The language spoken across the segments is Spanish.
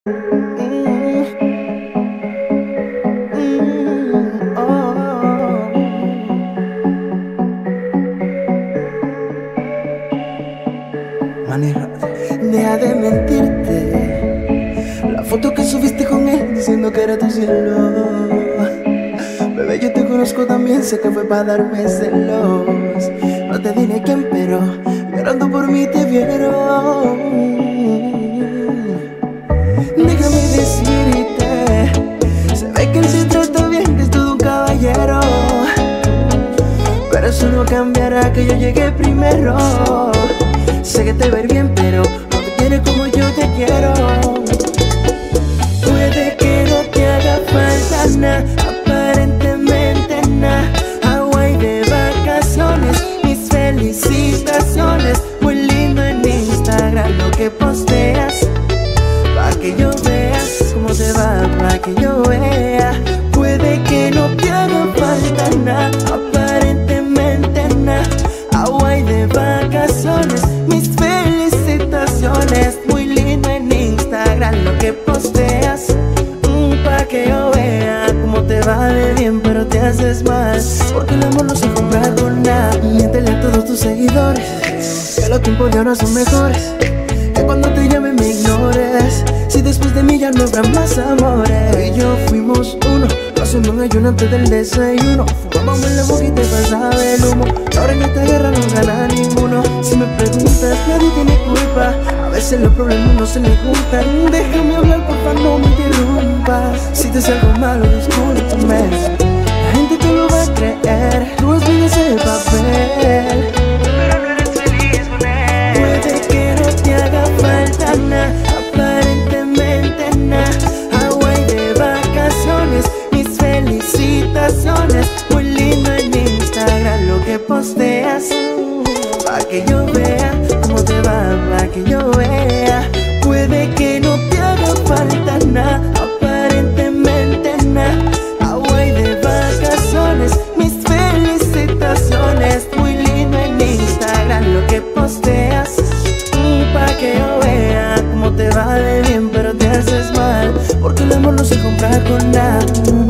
Oh. Maneja. Deja de mentirte. La foto que subiste con él diciendo que era tu cielo. Bebé, yo te conozco también, sé que fue para darme celos. No te diré quién, pero llorando por mí te vieron. Déjame decirte, se ve que él te trata bien, que es todo un caballero. Pero eso no cambiará que yo llegué primero. Sé que te va a ir bien, pero no te quiere como yo te quiero. Puede que no te haga falta nada, aparentemente nada. Hawaii de vacaciones, mis felicitaciones. Muy lindo en Instagram lo que posteas, pa' que yo vea cómo te va, pa' que yo vea. Puede que no te haga falta nada, aparentemente nada. Hawaii de vacaciones, mis felicitaciones. Muy lindo en Instagram lo que posteas, pa' que yo vea cómo te va de bien, pero te haces mal. Porque el amor no se compra con nada. Miéntele a todos tus seguidores que los tiempos de ahora son mejores, que cuando te llame me ignores. Si después de mí ya no habrá más amores. Tú y yo fuimos uno, pasando un ayuno antes del desayuno. Fumábamos en la boca y te pasaba el humo. Ahora en esta guerra no gana ninguno. Si me preguntas, nadie tiene culpa. A veces los problemas no se le juntan. Déjame hablar, porfa, no me interrumpas. Si te salgo malo, discúlpame. La gente te lo va a creer. Tú has vivido ese papel, pero no eres feliz con él. Puede que no te haga falta nada, aparentemente nada. Hawaii de vacaciones, mis felicitaciones. Muy lindo en Instagram lo que posteas, pa' que yo vea cómo te va, pa' que yo vea. Puede que no te haga falta nada, aparentemente nada. Hawaii de vacaciones, mis felicitaciones. Muy lindo en Instagram lo que posteas, pa' que yo vea cómo te va de bien, pero te haces mal. Porque el amor no se compra con nada.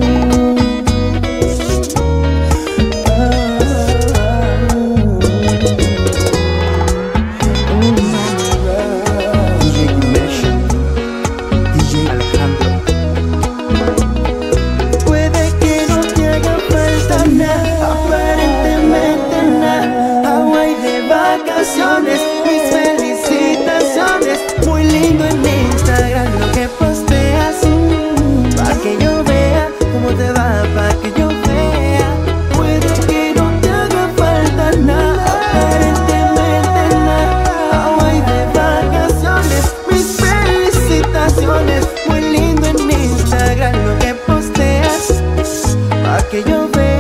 Puede que no te haga falta nada, aparentemente nada. Hawaii de vacaciones, mis felicitaciones. Muy lindo en Instagram lo que posteas, pa' que yo vea cómo te va, pa' que yo vea. Puede que no te haga falta nada, aparentemente nada. Hawaii de vacaciones, mis felicitaciones. Muy lindo en Instagram lo que posteas, pa' que yo vea.